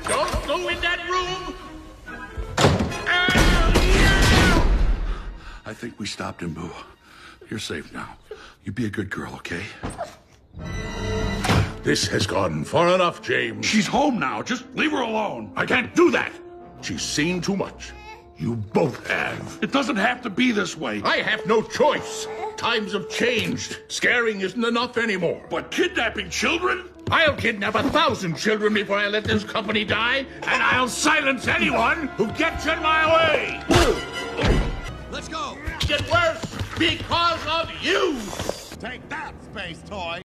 Don't go in that room! I think we stopped him, Boo. You're safe now. You be a good girl, okay? This has gone far enough, James. She's home now. Just leave her alone. I can't do that. She's seen too much. You both have. It doesn't have to be this way. I have no choice. Times have changed. Scaring isn't enough anymore. But kidnapping children? I'll kidnap 1,000 children before I let this company die, and I'll silence anyone who gets in my way. Let's go. Get worse because of you. Take that, space toy.